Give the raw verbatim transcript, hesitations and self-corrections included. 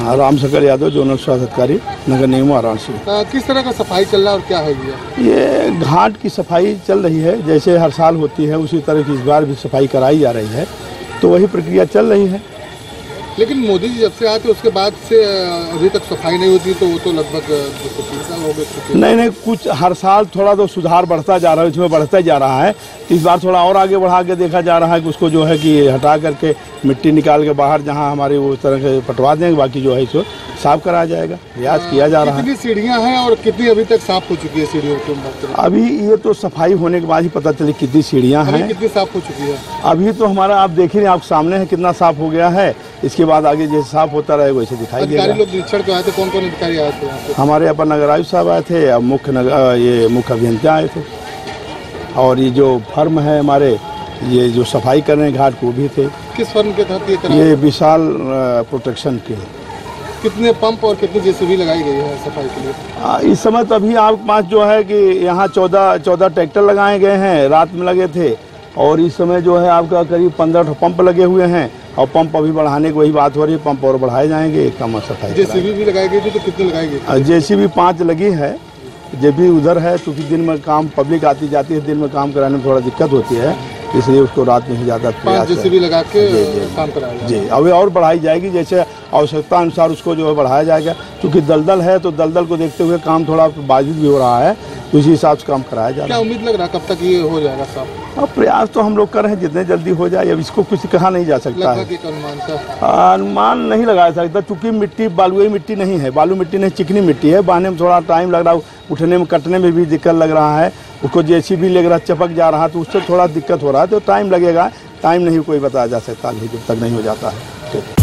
हाँ, राम शंकर यादव, जोनल स्वास्थ्य अधिकारी, नगर निगम वाराणसी। किस तरह का सफाई चल रहा है और क्या है ये? ये घाट की सफाई चल रही है, जैसे हर साल होती है उसी तरह की इस बार भी सफाई कराई जा रही है, तो वही प्रक्रिया चल रही है। लेकिन मोदी जी जब से आते उसके बाद से अभी तक सफाई नहीं होती, तो वो तो लगभग तीन साल हो गए। नहीं नहीं, कुछ हर साल थोड़ा तो सुधार बढ़ता जा रहा है, इसमें बढ़ता जा रहा है। इस बार थोड़ा और आगे बढ़ा के देखा जा रहा है कि उसको जो है कि हटा करके मिट्टी निकाल के बाहर जहां हमारे वो तरह के पटवा देंगे, बाकी जो है इसको साफ कराया जाएगा, प्रयास किया जा रहा है। कितनी सीढ़ियां हैं और कितनी अभी तक साफ हो चुकी है सीढ़ियों की बात करें? अभी ये तो सफाई होने के बाद ही पता चले कितनी सीढ़ियां हैं, कितनी साफ हो चुकी है। अभी तो हमारा आप देख ही नहीं, आप सामने है कितना साफ हो गया है। इसके बाद आगे जैसे साफ होता रहेगा वैसे दिखाई देगा। अधिकारी लोग निरीक्षण पे आए थे, कौन कौन अधिकारी आए थे? हमारे यहाँ पर नगर आयुक्त साहब आए थे, अब मुख्य नगर ये मुख्य अभियंता आए थे, और ये जो फर्म है हमारे ये जो सफाई कर रहे हैं घाट को भी थे। किस फर्म के तहत ये करा? ये विशाल प्रोटेक्शन के। कितने पंप और कितनी जेसीबी लगाई गई है सफाई के लिए? आ, इस समय तो अभी आपके पास जो है कि यहाँ चौदह चौदह ट्रैक्टर लगाए गए हैं, रात में लगे थे, और इस समय जो है आपका करीब पंद्रह पंप लगे हुए हैं, और पंप अभी बढ़ाने की वही बात हो रही है, पंप और बढ़ाए जाएंगे, कम सफाई। जेसीबी भी लगाई गई थी, तो कितनी लगाई गई? जेसीबी पाँच लगी है, जेबी उधर है, क्योंकि दिन में काम पब्लिक आती जाती है, दिन में काम कराने में थोड़ा दिक्कत होती है, इसलिए उसको रात में ही ज़्यादा प्रयास जेसीबी लगा के काम कराया जी। अभी और बढ़ाई जाएगी, जैसे आवश्यकता अनुसार उसको जो है बढ़ाया जाएगा, क्योंकि दलदल है तो दलदल को देखते हुए काम थोड़ा बाधित भी हो रहा है, तो इसी हिसाब से काम कराया जा रहा है। क्या उम्मीद लग रहा है कब तक ये हो जाएगा साफ? अब प्रयास तो हम लोग कर रहे हैं जितने जल्दी हो जाए, अब इसको कुछ कहा नहीं जा सकता है, अनुमान नहीं लगाया सकता, चूँकि मिट्टी बालुई मिट्टी नहीं है, बालू मिट्टी नहीं, चिकनी मिट्टी है, बहने में थोड़ा टाइम लग रहा है, उठने में कटने में भी दिक्कत लग रहा है, उसको जेसीबी लग रहा चपक जा रहा है, तो उससे थोड़ा दिक्कत हो रहा है, तो टाइम लगेगा, टाइम नहीं कोई बताया जा सकता जब तक नहीं हो जाता है।